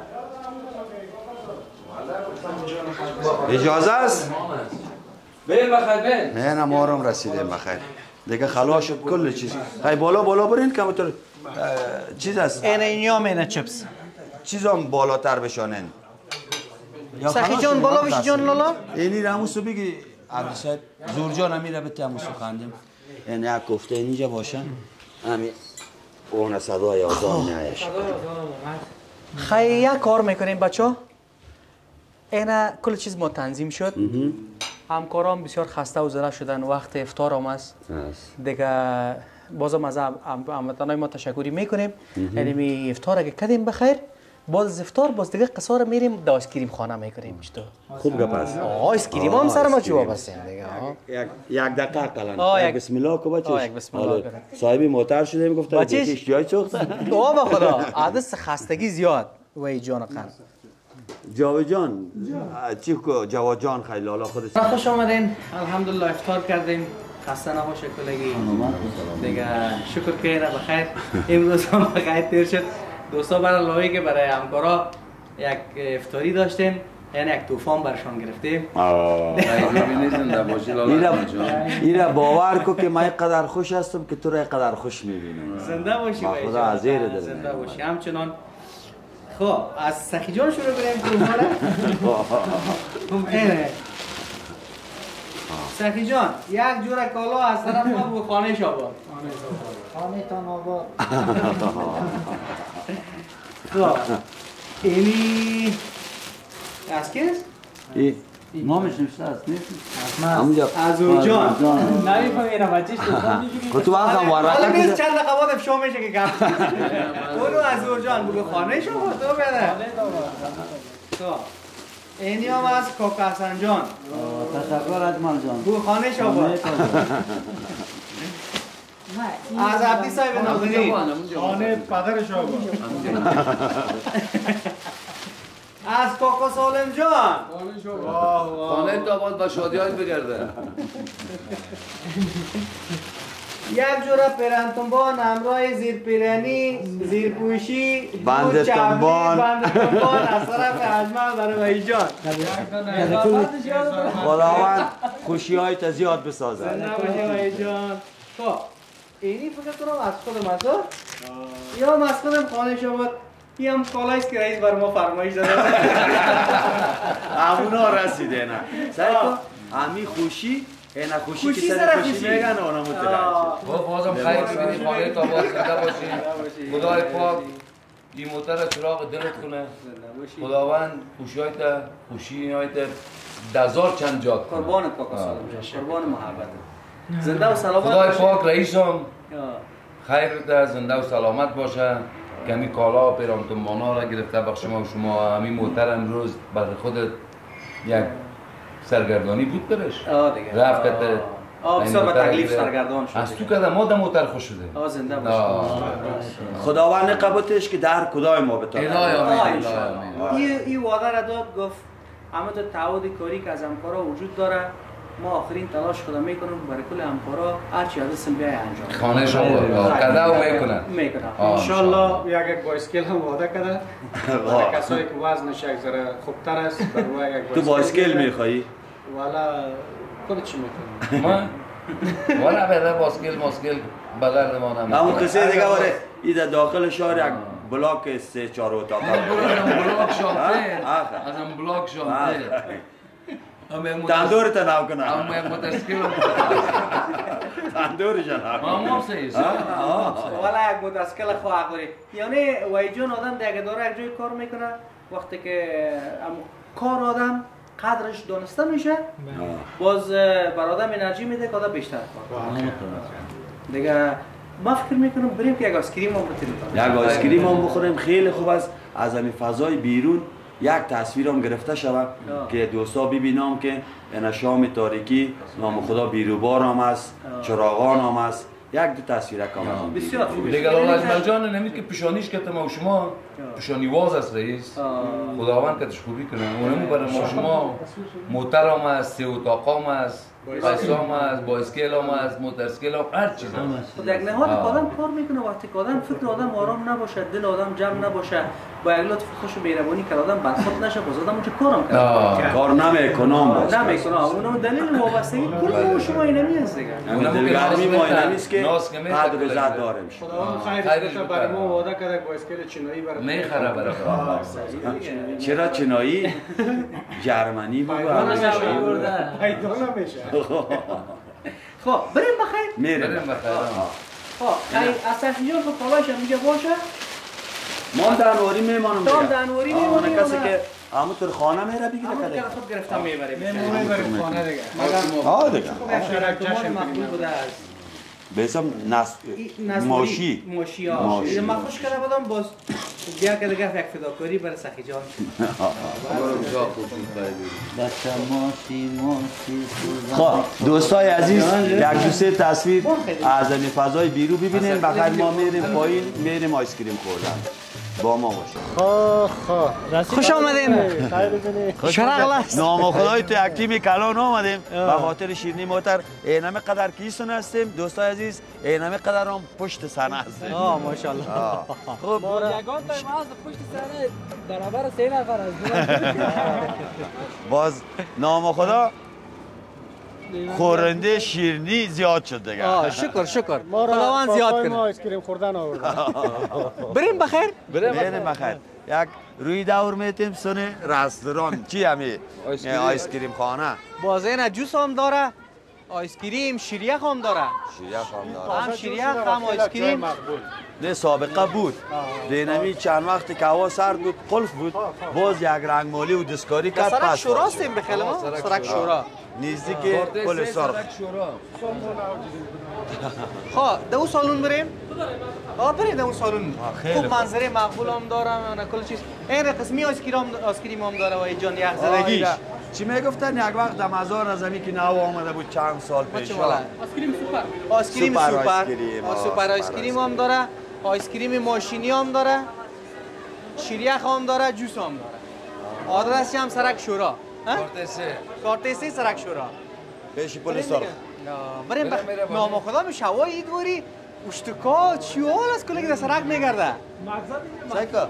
اجازه است؟ بین بخیر بین. نه نه ما هم رسیدیم بخیر. دیگه خلاص شد کل چیز. های بالا بالا برین که متر چیز است. اینه اینیام اینه چپس. چیزام بالاتر بشانن. سخی جان بالا بشی جان لالا. اینی راموسو بگی عبدالصاحب زور جان میره به تموسو خندیم. این یک کوفته اینجا باشه. همین اون صدای آزان نیاش. خیلی یک کار میکنیم بچه. اینا کل چیز ما تنظیم شد. همکاران بسیار خسته و زده شدن وقت افطار هم است. دیگه بازم از هموطنان ما تشکری میکنیم. یعنی افطار اگه کردیم بخیر باز از افطار باز دیگه قصار میریم دو اسکریم خانه میکنیم چطور؟ خوب گپ است. آه اسکریم هم سر ما جواب هستیم دیگه. یک یک دقیقه کلان. یک بسم الله کو بچه. یک بسم الله. صاحبی موتر شده میگفت بچهش جای سوخته. تو به خدا عادت خستگی زیاد وای جان خان. جاوید جان چی کو جواد جان خیلی لالا خودش. خوش آمدین. الحمدلله افطار کردیم. خسته نباشه کلگی. دیگه شکر که اینا بخیر. امروز هم بخیر تیر شد. دوستا برای لایه که برای همکارا یک افطاری داشتیم. یعنی یک طوفان برشان گرفتیم. اینا باور کو که من قدر خوش هستم که تو را قدر خوش میبینم. زنده باشی با خدا عزیز دل. زنده باشی همچنان. خب از سخی جان شروع کنیم طوفانه. اینه. سخی جان یک جور کالا از طرف ما به خانه شاباد. خانه تان آباد. خب اینی از کیست؟ ای نامش نوشته است نیست؟ همونجا ازورجان نمیفهمی اینا بچهش دوستان میگه تو هم ورقه حالا میز که چند دقیقه بعد افشا میشه که گفت اونو ازورجان بگو خانه شما تو بده تو اینی هم از کاکاسان جان تشکر اجمل جان. بگو خانه شما از عبدی صاحب نازنین خانه پدر شما. از کاکا سالم جان خانه داماد با شادی های بگرده. یک جوره پرنتنبان همراه زیر پیرنی زیر پوشی بند تنبان بند تنبان از طرف اجمل برای وحید جان خداوند خوشی های تا زیاد بسازه. زنده باشه وحید جان. خب اینی فکر کنم از خودم از تو یا هم از خودم خانه شما این هم کالایست که رئیس بر ما فرمایش داده همونا رسیده نه سعی کن همی خوشی اینا خوشی که خوشی سر سر خوشی خوشی. میگن اونا متوجه. با بازم خیر ببینی خانه تا باز زنده باشی. خدای پاک این موتر چراغ دلت کنه. خداوند خوشی های تا خوشی های تا دزار چند جا کنه. قربان کاکا سالم جان قربان محبت زنده و سلامت خدای باشه. پاک رئیسم خیر بده زنده و سلامت باشه. کمی کالا و پیرامتنبانا را گرفته بخش ما و شما همین موتر امروز برای خودت یک سرگردانی بود برش. آه دیگه رفت کده آه بسیار با تکلیف سرگردان شد از تو کده ما در موتر خوش شده. آه زنده باشه. خداوند قبولش که در کدای ما بتونه. الهی آمین. آه الهی آمین. این این وعده را داد گفت اما تو تعهد کاری که از همکارا وجود داره ما آخرین تلاش خدا میکنم برای کل همکارا هر چی هستن بیای انجام. خانه شما کده و میکنن. میکنن. انشالله یک یک بایسکل هم وعده کرده. برای کسایی که وزنش یک ذره خوبتر است برای یک تو بایسکل میخوایی؟ والا خود چی میکنی؟ من والا بده باسکل ماسکل بغل ما نمیشه. همون قصه دیگه وره این در داخل شهر یک بلاک سه چهار اتاق. بلاک شامپه. از هم بلاک شامپه. تندور تا ناو کنه. همه متاسکیل. تندورش ناو. ما هم سیز. والا یک متاسکیل خواه داری. یعنی وایجون آدم دیگه داره یک جای کار میکنه وقتی که کار آدم قدرش دانسته میشه باز بر آدم انرژی میده که آدم بیشتر کار کنه. دیگه ما فکر میکنم بریم که یک آیسکریم هم بتونیم یک آیسکریم هم بخوریم خیلی خوب است از همین فضای بیرون یک تصویر هم گرفته شود که دوستا ببینم که این شام تاریکی نام خدا بیروبار هم است چراغان هم است یک دو تصویر کامل بسیار خوب دیگه اجمل جان نمید که پیشانیش که ما شما پیشانی واز است رئیس خداوند که تشکری کنه اونم برای ما شما محترم است سه اتاقام است قسام است با اسکیلام است موترسکیل هم هر چیز است در نهاد آدم کار میکنه وقتی که آدم فکر آدم آرام نباشه دل آدم جمع نباشه با یک لطف خوش و مهربانی که آدم برخورد نشه باز آدم اونجا کارم کنه کار نمیکنم نمیکنه اونم دلیل وابستگی کل ما شما اینمی است دیگه اونم دلگرمی ما اینمی است که قدر و عزت داریم خداوند خیرش بده برای ما وعده کرده با اسکیل چینایی برای میخره برای چرا چینایی جرمنی بود پیدا نمیشه خب بریم بخیر میریم بریم بخیر خب از سخیجان خب پالاش هم میگه باشه ما دنواری میمانم تا دنواری میمونیم کسی که همونطور خانه میره بگیره همون کده که خود گرفتم میبریم میبریم خانه دیگه آه دیگه شرک جشن مقبول بوده است بیسم نس ماشی ماشی ها من خوش کرده بودم باز بیا که دیگه یک فداکاری برای سخی جان بچه ماشی ماشی خب دوستای عزیز یک دو سه تصویر از این فضای بیرون ببینیم بخیر ما میریم پایین میریم آیسکریم خوردن با ما باشید خواه خواه خوش آمدین شرق نام خدای تو یک تیم کلان آمدیم به خاطر شیرینی موتر اینمه قدر کیسون هستیم دوستای عزیز اینمه قدر هم پشت صحنه هستیم آه ماشاءالله خب یگان تایم از پشت صحنه برابر سه نفر است باز نام خدا خورنده شیرینی زیاد شد دیگه آه شکر شکر ما را خداوند زیاد پاپای کنه ما آیسکریم خوردن آوردن بریم بخیر بریم بخیر یک روی دور میتیم سن رستوران چی همی آیسکریم خانه باز این جوس هم داره آیسکریم شیریخ هم داره شیریخ هم داره هم شیریخ هم آیسکریم نه سابقه بود دینمی چند وقت که هوا سرد بود قلف بود باز یک رنگ مالی و دستکاری کرد سرک پس شورا هستیم بخیل ما سرک شورا نزدیک پل سرخ خب در اون سالون بریم آه بریم در اون سالون خوب منظره مقبول هم دارم و کل چیز این قسمی آیسکریم هم داره و ایجان یک زدگیش چی میگفتن یک وقت در مزار از همی که نو آمده بود چند سال پیش آیسکریم سوپر آیسکریم سوپر سوپر آیسکریم هم داره آیسکریم ماشینی هم داره شیریخ هم داره جوس هم داره آدرسی هم سرک شورا کارتسه کارتسه سرک شورا پیش پل سرخ بریم نام خدا می شوایی دوری اشتکا چی حال است کلی که در سرک میگرده سیکا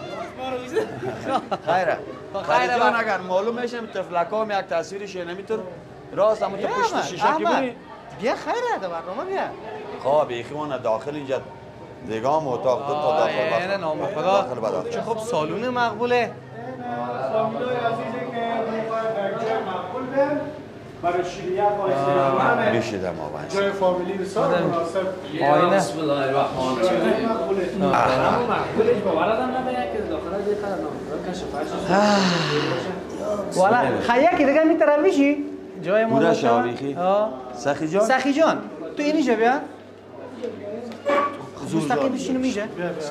خیره خیره جان اگر معلوم میشم تفلکا هم یک تصویرش نمیتون راست همون تو پشت شیشه که بری بیا خیره در برنامه بیا خواه بیخی مانه داخل اینجا دیگه هم اتاق دو تا داخل بخل نام خدا چه خوب سالون مقبوله فامیلای عزیزی که میخواید در جای مقبول بین برای شیریخ آیسکریم بشیدم آبانش جای فامیلی بسیار مناسب آینه بسم الله الرحمن الرحیم مقبولش باورم نمیاد که داخل دیگه نام والا خیلی که دیگه میتره میشی جای ما بوده شاویخی سخی جان سخی جان تو اینیشه بیا مستقیم بشینو میشه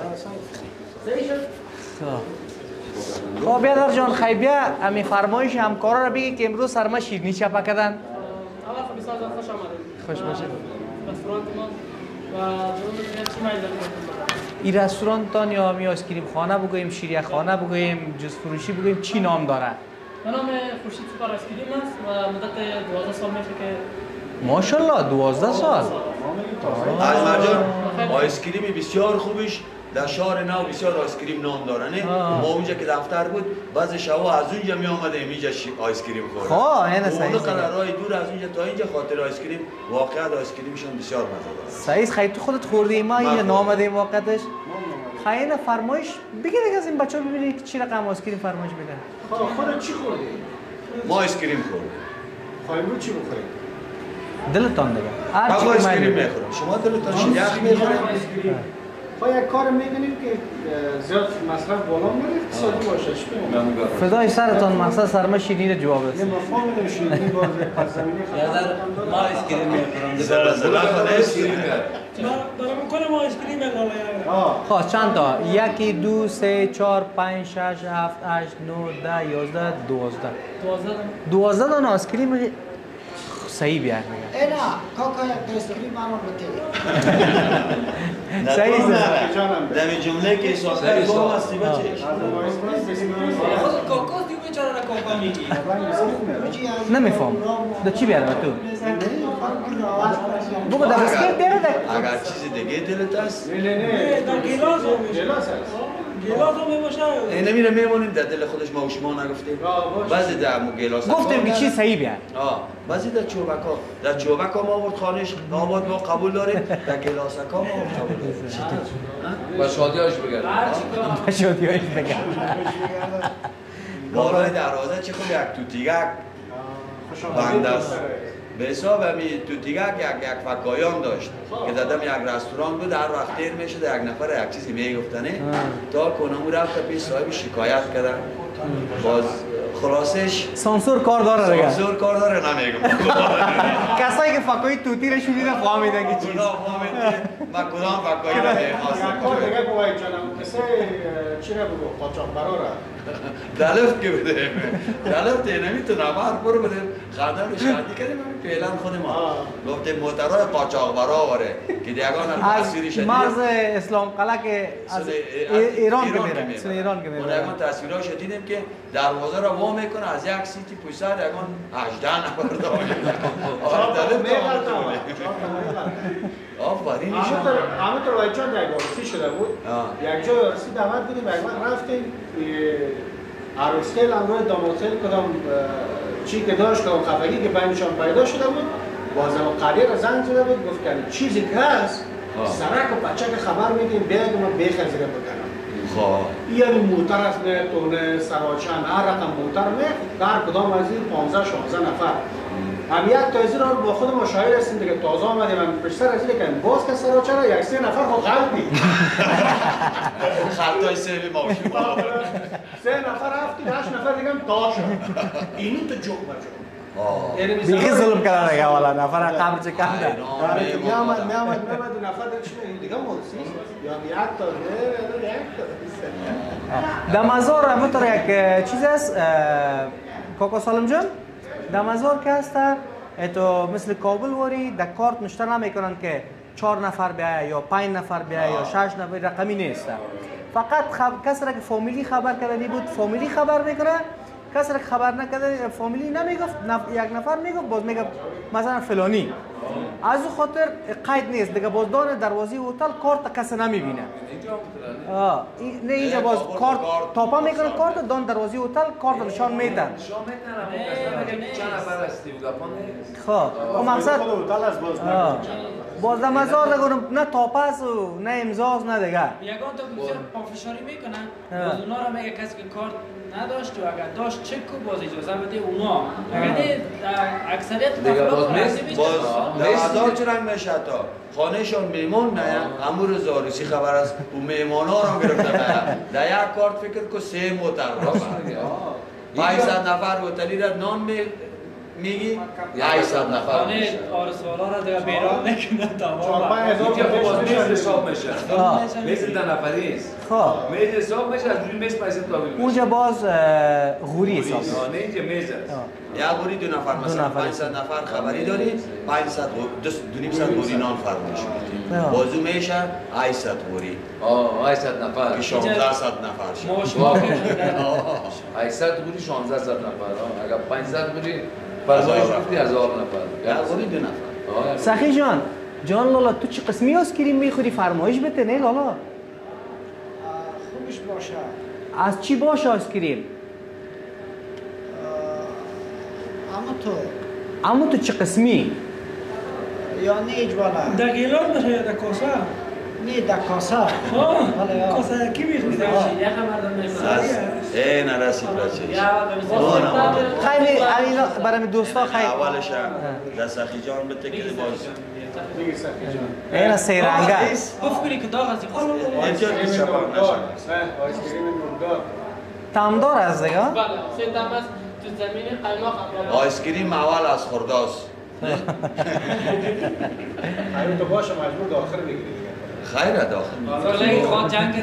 خب بیادر جان خیلی بیا امی فرمایش همکارا رو بگی که امروز سرما شیرینی چپا کردن اول خب بسیار زیاد خوش آمدید خوش باشید رستوران ما و جون چی میل دارید این رستوران تان یا می آیسکریم خانه بگوییم شیریخ خانه بگوییم جز فروشی بگوییم چی نام داره به نام خورشید سوپر آیسکریم است و مدت دوازده سال میشه که ماشاءالله دوازده سال اجمل جان آیسکریم بسیار خوبش در شهر نو بسیار آیسکریم نام داره نه ما اونجا که دفتر بود بعضی شبا از اونجا می اومده اینجا آیسکریم خورد خب این صحیح اون قدر راه دور از اونجا تا اینجا خاطر آیسکریم واقعا آیسکریمشون بسیار مزه داره صحیح خیلی تو خودت خوردی ما اینجا نامده واقعتش خیلی فرمایش بگید از این بچه‌ها ببینید چی رقم آیسکریم فرمایش میدن خودت چی خوردی؟ ما آیسکریم خوردیم خواهیم چی بخورید؟ دلتان دیگه هر چی آیسکریم میخورم شما دلتان یخ میخورید خواهی یک کار میکنیم که زیاد مصرف بالا نره اقتصادی باشه چی بگم؟ فدای سرتان مقصد سرما شیرین جواب است یه مفهوم میدم شیرینی باز پس زمینی ما آیسکریم میخورم زلزله خود آیسکریم دارم میکنم آیسکریم لالا خب چند تا یکی دو سه چهار پنج شش هفت هشت نه ده یازده دوازده دوازده دانه آیسکریم صحیح بیار میگه اینا کاکا یک آیسکریم منو بده صحیح دمی جمله که ساخته گام هستی بچه خود کاکا دیو بیچاره را کاکا میگی نمیفهم دو چی بیارم تو بگو در بسکت بیاره در اگر چیز دیگه دلت هست نه نه نه در گیلاس هم گلاس هست گیلاس هم میباشه اینه میره میمونیم در دل خودش ما و شما نگفتیم بعضی در مو گلاس گفتیم که چی صحیح بیار آه بعضی در چوبکا در چوبکا ما آورد خانش آباد ما قبول داریم در گلاسکا ما آورد قبول داریم با شادیاش بگرد شادیاش بگرد بالای دروازه چه خوب یک توتیگک بنده است به حساب همی توتیگک یک یک فکایان داشت که دادم یک رستوران بود هر وقت تیر میشد یک نفر یک چیزی میگفتنه تا کنمو رفت پیش صاحب شکایت کردن باز خلاصش سانسور کار داره دیگه سانسور کار داره نمیگم کسایی که فکای توتی رو شدیدن فهمیدن که چی اونا فهمیدن من کدام فکایی رو میخواستم کار دیگه بگوید جانم کسی چی رو بگو قاچاق برا را دلفت که بده دلفت نمیتونه بر برو بده خدم رو شادی کردیم همین پیلان خود ما گفتیم موترهای قاچاق برا آوره که دیگان از تصویری شدید مرز اسلام قلعه که از ایران که میره سن ایران که میره اون یکان تصویرها شدیدیم که دروازه را وا میکنه از یک سیتی پشت سر یکان هجده نفر داره آفرین ایشان همه طور باید چند یک عروسی شده بود یک جای عروسی دعوت بودیم یک من رفتیم عروسیل همراه داموسیل کدام چی که داشت کدام خفگی که بینشان پیدا شده بود بازم قریه را زنگ زده بود گفت که چیزی که هست سرک و بچه که خبر میدیم بیاید من بیخزیره بکنم یعنی موتر از میتونه سراچن هر رقم موتر می در کدام از این پانزده شانزده نفر هم یک تا از این رو با خود مشاهیر هستیم دیگه تازه آمدیم هم پشتر از این که باز که سراچن یک سه نفر خود غلطی خلطای سیبی ماشین سه نفر هفتید هشت نفر دیگه هم تا شد اینو تو جوک بجوک بیخی ظلم کردن دیگه والا نفر قبر چه کم ده میامد میامد میامد دو نفر دیگه دیگه مرسی یا یک تا نه یک تا در مزار همونطور یک چیز است کاکا سالم جان در مزار که هست تو مثل کابل واری در کارت نشته نمیکنن که چهار نفر بیایه یا پنج نفر بیایه یا شش نفر رقمی نیست فقط خب کسی را که فامیلی خبر کردنی بود فامیلی خبر میکنه کسی را که خبر نکرده فامیلی نمیگفت نف... یک نفر میگفت باز میگه مثلا فلانی از او خاطر قید نیست دیگه بازدان دروازه هتل کارت کسی نمیبینه آه نه اینجا باز کارت تاپا میکنه کارت دان دروازه هتل کارت نشان میدن نشان میدن چند نفر هستی خب اون مقصد باز در مزار نگونم نه تاپاس و نه امضاز نه دیگه یگان تا بسیار پافشاری میکنن باز اونا را میگه کسی که کارت نداشت و اگر داشت چک کو باز اجازه بده اونا اگر نه اکثریت مخلوق باز در مزار چه رنگ میشه تا خانهشان میمون نه امور زاروسی خبر است و میمون ها رو گرفته در یک کارت فکر کو سه موتر راست پانصد نفر هتلی را نان می میگی هشتصد نفر خانه آرسوالا را دیگه بیرون نکنه تمام اینجا باز میز حساب میشه میز ده نفری است خب میز حساب میشه از روی میز پیسه تابع میشه اونجا باز غوری حساب میشه نه اینجا میز است یک غوری دو نفر مثلا پانصد نفر خبری داری پانصد دو نیم صد غوری نان فرمایش میدی بازو میشه هشتصد غوری آه هشتصد نفر که شانزده صد نفر شد هشتصد غوری شانزده صد نفر اگر پانصد غوری فرمایش گفتی هزار نفر یک غوری دو نفر سخی جان جان لالا تو چه قسمی آیسکریم میخوری فرمایش بده نه لالا گوشت باشه. از چی باشه آیسکریم؟ اما تو اما تو چه قسمی؟ یا نیج بالا در گیلان باشه یا در کاسه؟ نه در کاسه. آه بله یا کاسه کی میخوری؟ ای نرسید بچه خیلی اینا برای دوستا خیلی اولش هم دست اخی جان بده که باز اینا سی رنگه بفکری که داغ هستی اینجا که شبان نشد آیسکریم نمدار تمدار است دیگه؟ بله سه دم است تو زمین قیماق هم آیسکریم اول از خورداست همین تو باشه مجبور داخل بگیری دیگه خیره داخل فلای خواه جنگ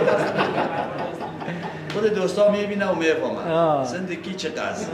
خود دوستا میبینه و میفهمه زندگی چه قصد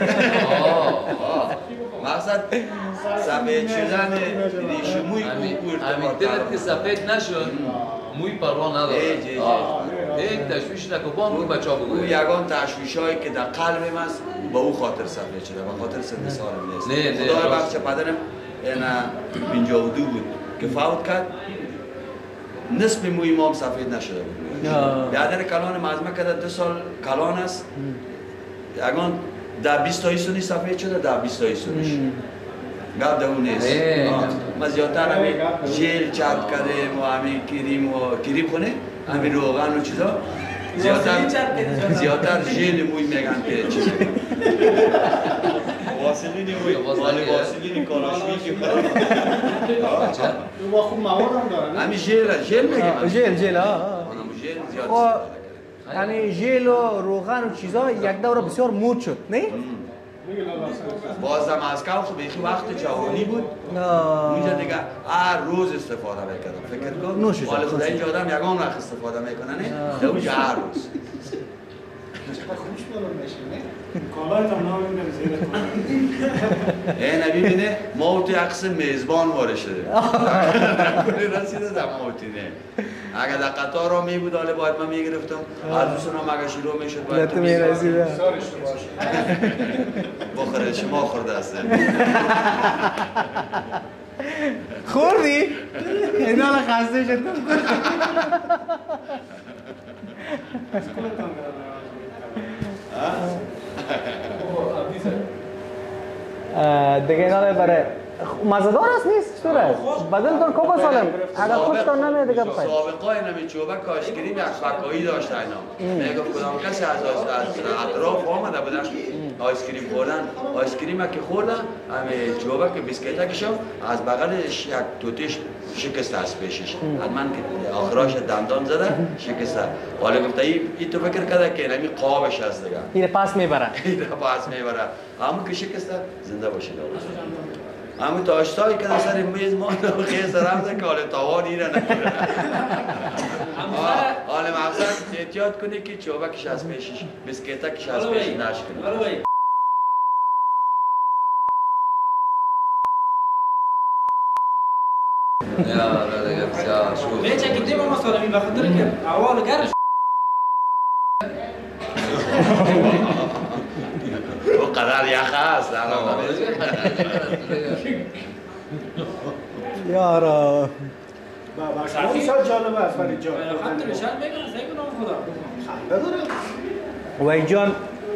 مقصد سفید شدن ریشموی او همین دلت که سفید نشد موی پروا نداره این تشویش نکن با همون بچه ها بگوید او یگان تشویش هایی که در قلبم است با او خاطر سفید شده و خاطر سن سالم نیست نه نه خدای بخش پدرم پنجاه و دو بود که فوت کرد نصف موی ما هم سفید نشده بود بیادر کلان مزمه کرده دو سال کلان است یگان در بیست تا ایسونی سفید شده در بیست تا ایسونیش گفت در اون نیست ما زیادتر همین جیل چند کردیم و همین کریم و کریم خونه همین روغن و چیزا زیادتر زیادتر جیل موی میگن که چیزا واسلینی موی واسلینی کالاشوی که تو با خوب مواد هم داره همین جیل جیل میگم ژل ژل ها جیل زیاد یعنی ژل و روغن و چیزا یک دوره بسیار مود شد نه؟ بازم از کم خب بیخی وقت جوانی بود اونجا دیگه هر روز استفاده میکردم فکر کن نوش جان حالا خدا اینجا آدم یگان وقت استفاده میکنه نه در اونجا هر روز خوش معلوم میشه نه کالایت هم نمیدونم زیر این ببینه ما تو یک قسم میزبان وارد شده کلی رسیده در موتی نه اگر در قطار را می بود حالا باید من میگرفتم از دوستان هم اگر شروع میشد باید تو میرسیده بخوره شما خورده هسته خوردی؟ اینا را خسته شد دیگه اینا برای مزدار است نیست چطور است؟ بدنتون کوبا سالم اگر خوشتان نمیاد دیگه بخواید سابقه نمی چوبک آیسکریم یک فکایی داشت اینا میگه کدام کسی از اطراف آمده بودن آیسکریم خوردن آیسکریم که خوردن همه چوبک بیسکیت کشم از بغلش یک توتیش شکست از پیشش حتما که آخراش دندان زده شکسته حالا گفته این تو فکر کرده که نمی قابش هست دیگه این پاس میبره این پاس میبره همون که شکسته زنده باشه همون تاشتایی که در سر میز ما دو خیز رفته که حال تاوان ایره نکنه حال مقصد احتیاط کنی که چوبکش از پیشش بسکیتکش از پیشش نشکنی بیچه که دیما مسالمی بخاطر که اول گرش او قدر یخه هست یارا این سال جالبه است فرید جان خط نشان میگم سیگو نام خدا وای جان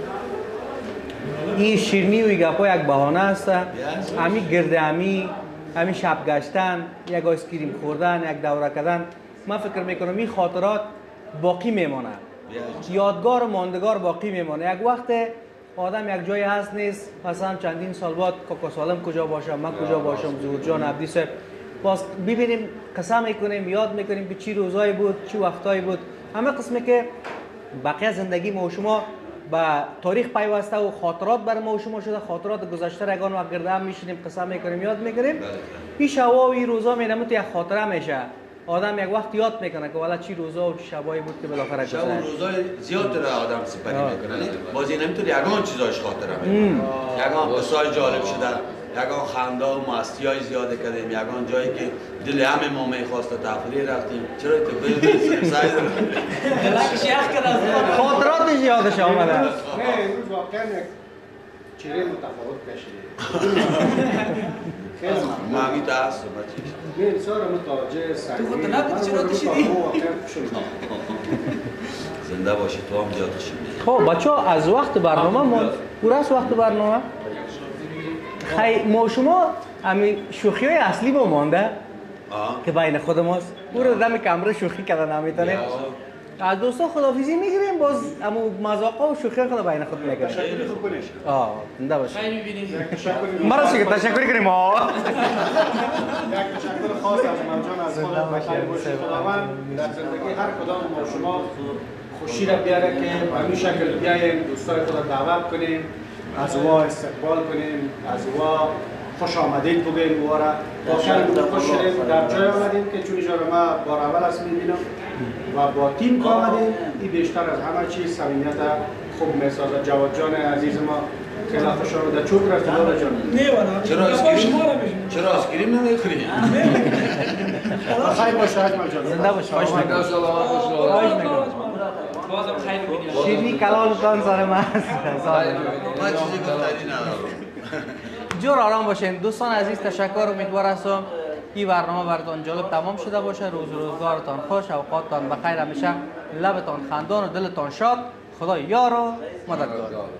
این شیرنی و گپا یک بهانه است همین گرد همی همین شب گشتن یک آیسکریم خوردن یک دوره کردن من فکر میکنم این خاطرات باقی میمانه یادگار و ماندگار باقی میمانه یک وقت آدم یک جایی هست نیست مثلا چندین سال بعد کاکا سالم کجا باشم من کجا باشم ظهور جان عبدی صاحب باز ببینیم قسم میکنیم یاد میکنیم به چی روزایی بود چی وقتایی بود همه قسمی که بقیه زندگی ما و شما با تاریخ پیوسته و خاطرات بر ما و شما شده خاطرات گذشته رگان و گرده هم میشینیم قسم میکنیم یاد میکنیم این شبا و این روزا میرم تو یک خاطره میشه آدم یک وقت یاد میکنه که والا چی روزا و چی شبایی بود که بالاخره گذشت شب و روزای زیاد را آدم سپری میکنه باز این نمیتونه یگان چیزاش خاطره میکنه یگان قصای جالب شده یگان خنده و مستی های زیاده کردیم یگان جایی که دل همه ما میخواست تفریح رفتیم چرا تو ببینید سایز دلکش یخ کرد از خاطراتش یادش آمده نه امروز واقعا یک چهره متفاوت کشیده ما همی تاسو بسیار متوجه سنگین. تو خودت نبودی چرا کشیدی؟ زنده باشی تو هم جاتشیم. خب بچه ها از وقت برنامه ما پور است وقت برنامه خیلی ما شما همین شوخی های اصلی با مانده که بین خود ماست پور دم کمره شوخی کردن نمیتونیم از دوستا خدافیزی میگیریم باز اما مذاقا و شوخی خود بین خود میگیریم تشکری خوب کنیش آه زنده باشی خیلی میبینیم مرا که تشکر کنیم آه یک تشکر خاص از مرجان از خودت بخیر باشی خداوند در زندگی هر کدام ما شما خوشی را بیاره که به همین شکل بیاییم دوستای خود دعوت کنیم از وا استقبال کنیم از وا خوش آمدید بگیم و را واقعا خوش شدیم در جای آمدیم که چون اینجا رو ما بار اول است میبینم و با تیم که آمدیم این بیشتر از همه چیز صمیمیت خوب میسازه. جواد جان عزیز ما خیلی خوش آمده چوب رفت دادا جان نه والا چرا اسکریم چرا اسکریم نمیخوریم خیر باشه اجمل جان زنده باش خوش میکنم خوش میکنم بازم خیلی میبینیم شیرنی کلالتان سر من است من چیزی گفتنی ندارم. جور آرام باشین دوستان عزیز تشکر امیدوار هستم این برنامه براتون جالب تمام شده باشه روز روزگارتان خوش اوقاتتان بخیر همیشه لبتان خندان و دلتان شاد خدا یار و مددگار